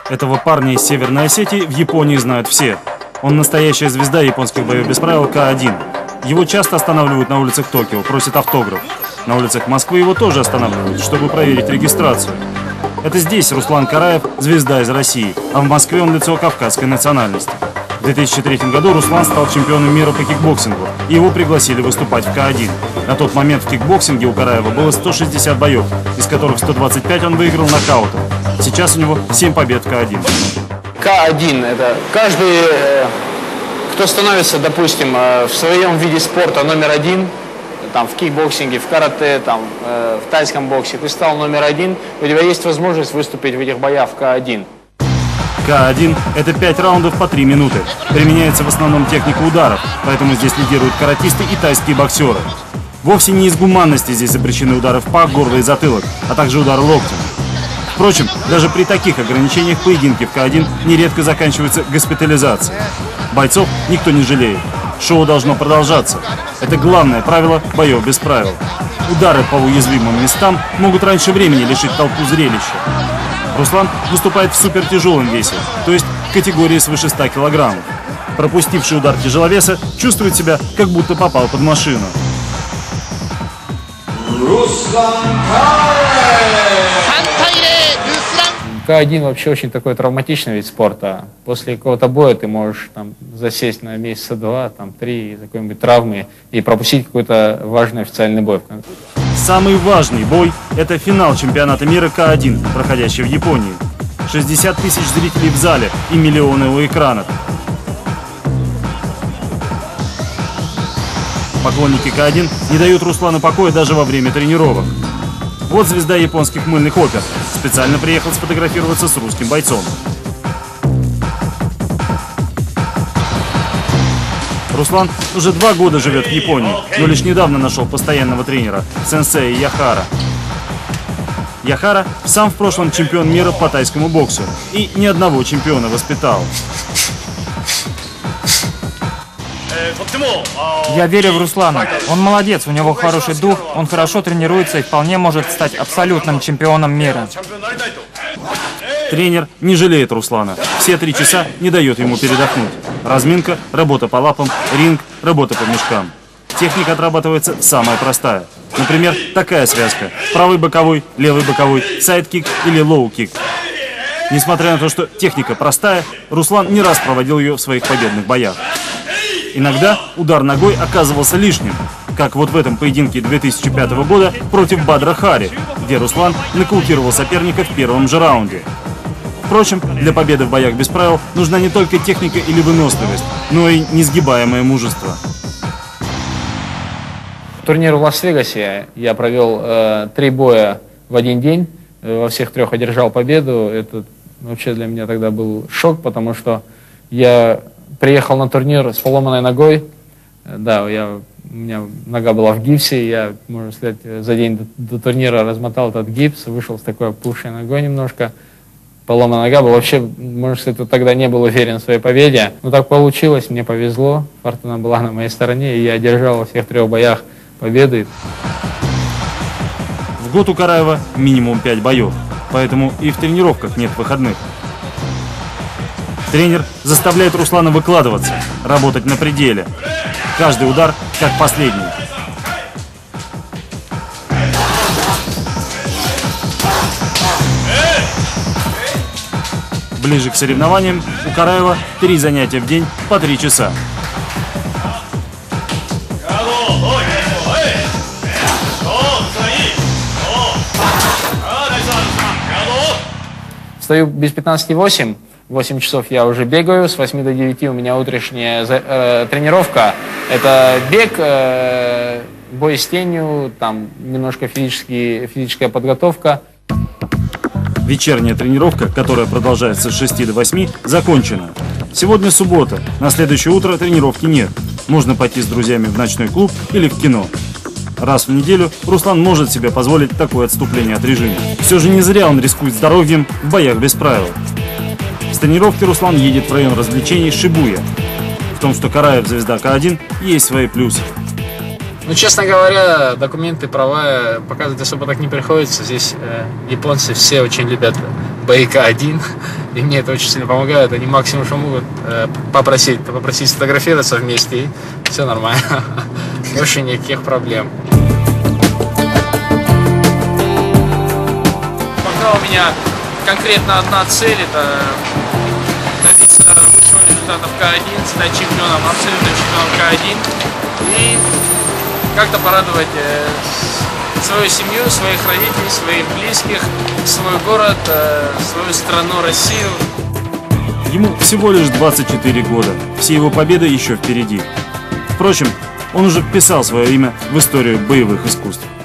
Этого парня из Северной Осетии в Японии знают все. Он настоящая звезда японских боев без правил К1. Его часто останавливают на улицах Токио, просят автограф. На улицах Москвы его тоже останавливают, чтобы проверить регистрацию. Это здесь Руслан Караев – звезда из России, а в Москве он лицо кавказской национальности. В 2003 году Руслан стал чемпионом мира по кикбоксингу, и его пригласили выступать в К1. На тот момент в кикбоксинге у Караева было 160 боев, из которых 125 он выиграл нокаутом. Сейчас у него 7 побед в К1. К1 – это каждый, кто становится, допустим, в своем виде спорта номер один, там, в кикбоксинге, в карате, там, в тайском боксе, ты стал номер один, у тебя есть возможность выступить в этих боях в К1. К1 – это 5 раундов по 3 минуты. Применяется в основном техника ударов, поэтому здесь лидируют каратисты и тайские боксеры. Вовсе не из гуманности здесь запрещены удары в пах, горло и затылок, а также удары локтем. Впрочем, даже при таких ограничениях поединки в К1 нередко заканчиваются госпитализацией. Бойцов никто не жалеет. Шоу должно продолжаться. Это главное правило боев без правил. Удары по уязвимым местам могут раньше времени лишить толпу зрелища. Руслан выступает в супертяжелом весе, то есть в категории свыше 100 килограммов. Пропустивший удар тяжеловеса чувствует себя, как будто попал под машину. К1 вообще очень такой травматичный вид спорта. После какого-то боя ты можешь там засесть на месяца 2, там 3 из-за какой-нибудь травмы и пропустить какой-то важный официальный бой. Самый важный бой – это финал чемпионата мира К1, проходящий в Японии. 60 тысяч зрителей в зале и миллионы у экранов. Поклонники К1 не дают Руслану покоя даже во время тренировок. Вот звезда японских мыльных опер. Специально приехал сфотографироваться с русским бойцом. Руслан уже 2 года живет в Японии, но лишь недавно нашел постоянного тренера, сенсея Яхара. Яхара сам в прошлом чемпион мира по тайскому боксу и ни одного чемпиона воспитал. Я верю в Руслана. Он молодец, у него хороший дух, он хорошо тренируется и вполне может стать абсолютным чемпионом мира. Тренер не жалеет Руслана. Все 3 часа не дает ему передохнуть. Разминка, работа по лапам, ринг, работа по мешкам. Техника отрабатывается самая простая. Например, такая связка. Правый боковой, левый боковой, сайд-кик или лоу-кик. Несмотря на то, что техника простая, Руслан не раз проводил ее в своих победных боях. Иногда удар ногой оказывался лишним, как вот в этом поединке 2005 года против Бадра Хари, где Руслан нокаутировал соперника в первом же раунде. Впрочем, для победы в боях без правил нужна не только техника или выносливость, но и несгибаемое мужество. Турнир в Лас-Вегасе я провел 3 боя в один день, во всех 3 одержал победу. Это вообще для меня тогда был шок, потому что я приехал на турнир с поломанной ногой. Да, у меня нога была в гипсе, я, можно сказать, за день до турнира размотал этот гипс, вышел с такой опухшей ногой немножко. Поломанная нога была, вообще, можно сказать, тогда не был уверен в своей победе. Но так получилось, мне повезло, фортуна была на моей стороне, и я одержал во всех 3 боях победы. В год у Караева минимум 5 боев, поэтому и в тренировках нет выходных. Тренер заставляет Руслана выкладываться, работать на пределе. Каждый удар как последний. Ближе к соревнованиям у Караева 3 занятия в день по 3 часа. Встаю без 15:08. 8 часов я уже бегаю, с 8 до 9 у меня утренняя тренировка. Это бег, бой с тенью, там немножко физическая подготовка. Вечерняя тренировка, которая продолжается с 6 до 8, закончена. Сегодня суббота, на следующее утро тренировки нет. Можно пойти с друзьями в ночной клуб или в кино. Раз в неделю Руслан может себе позволить такое отступление от режима. Все же не зря он рискует здоровьем в боях без правил. С тренировки Руслан едет в район развлечений Шибуя. В том, что Караев звезда К1, есть свои плюсы. Ну, честно говоря, документы, права показывать особо так не приходится. Здесь японцы все очень любят бои К1, и мне это очень сильно помогает. Они максимум, что могут, попросить сфотографироваться вместе, и все нормально. Больше никаких проблем. Пока у меня конкретно одна цель, это добиться высшего результата в К1, стать чемпионом, абсолютным чемпионом К1 и как-то порадовать свою семью, своих родителей, своих близких, свой город, свою страну, Россию. Ему всего лишь 24 года. Все его победы еще впереди. Впрочем, он уже вписал свое имя в историю боевых искусств.